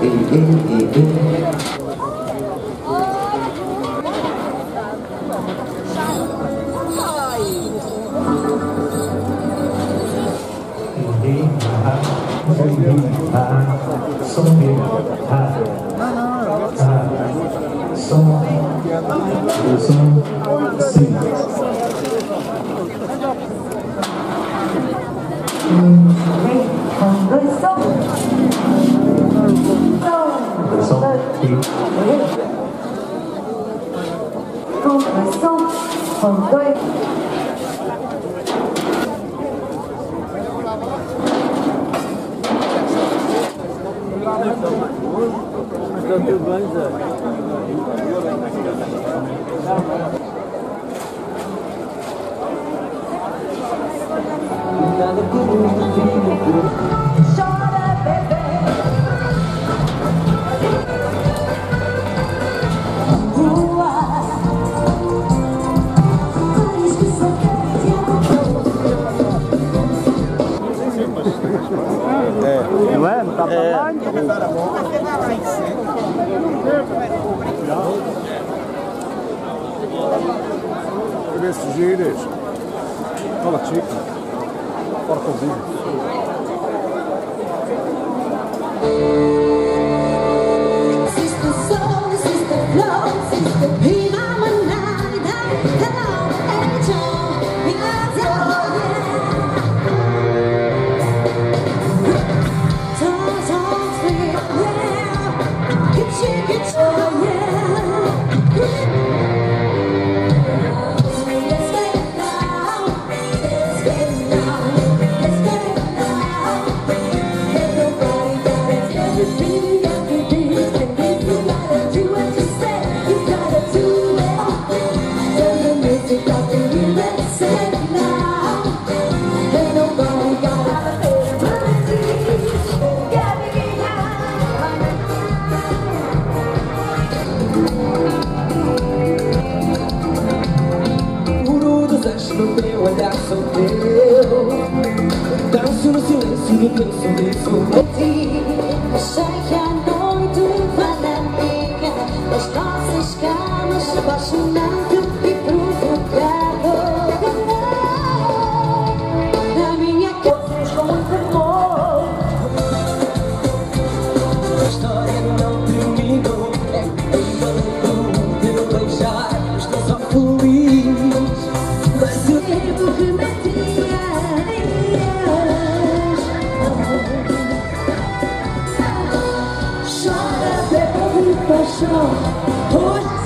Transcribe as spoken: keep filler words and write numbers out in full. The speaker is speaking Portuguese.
Não é? Não tá pra lá, então. Deixa eu ver se giras. Fala, chica. Porta os vídeos. No teu olhar sou teu, danço no silêncio do teu sorriso por ti. Achei que a noite valia das nossas camas, apaixonante e provocador. Na minha casa com muito amor, a história não terminou. Ainda lembro de eu beijar, estou só feliz. Chora, bebe de paixão.